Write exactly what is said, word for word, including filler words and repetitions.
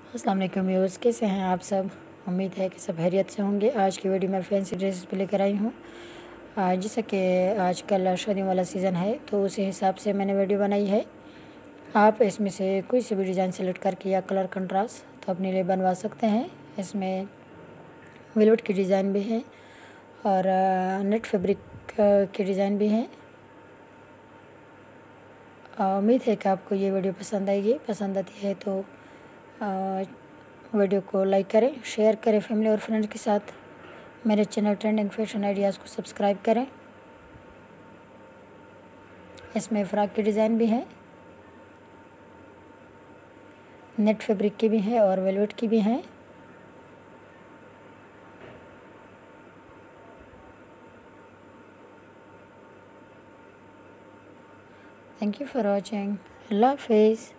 अस्सलाम वालेकुम व्यूअर्स, कैसे हैं आप सब। उम्मीद है कि सब खैरियत से होंगे। आज की वीडियो मैं फैंसी ड्रेसेस पे लेकर आई हूँ। आज जैसा कि आजकल शादियों वाला सीज़न है तो उसी हिसाब से मैंने वीडियो बनाई है। आप इसमें से कोई सी भी डिज़ाइन सेलेक्ट करके या कलर कंट्रास्ट तो अपने लिए बनवा सकते हैं। इसमें वेलवेट की डिज़ाइन भी है और नेट फैब्रिक की डिज़ाइन भी है। उम्मीद है कि आपको ये वीडियो पसंद आएगी। पसंद आती है तो आ, वीडियो को लाइक करें, शेयर करें फैमिली और फ्रेंड्स के साथ। मेरे चैनल ट्रेंडिंग फैशन आइडियाज़ को सब्सक्राइब करें। इसमें फ़्रॉक की डिज़ाइन भी है, नेट फैब्रिक की भी है और वेलवेट की भी है। Thank you for watching. अल्लाह हाफिज़।